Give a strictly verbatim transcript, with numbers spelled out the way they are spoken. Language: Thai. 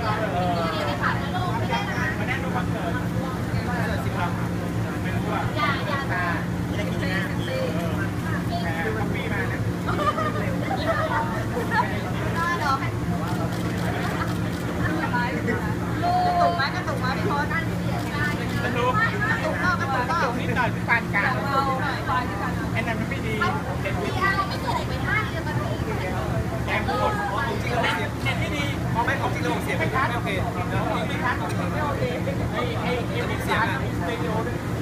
มาแน่นดูคอนเสิร์ตสิบลำไม่รู้ว่าอย่าอย่าตาไม่ได้กินนะแหมคอมปี้มาเนี่ยตุกไหมกระตุกไหมพี่พอนั่นสนุกกระตุกก็กระตุกก็นิดหน่อยปานกลางเราหน่อยปานกันไอ้นั่นมันไม่ดีเน็ตไม่ดีแกงพูดเน็ตไม่ดีมองไม่ของจริงระบบเสียงไม่ชัดโอเคไม่ชัดไม่โอเคไอ้ไอ้ไอ้มิกซ์เสียงอะมิกซ์สเตอริโอด้วย